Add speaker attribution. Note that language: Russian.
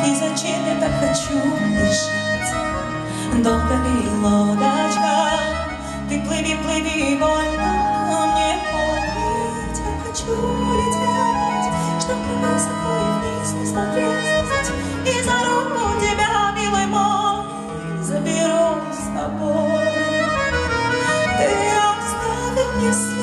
Speaker 1: И зачем я так хочу дышать? Долго ли лодочка? Ты плыви, плыви вольно, мне плыть. Я хочу лететь, чтобы высоко и вниз не смотреть. И за руку тебя, милый мой, заберу с собой. Ты оставь мне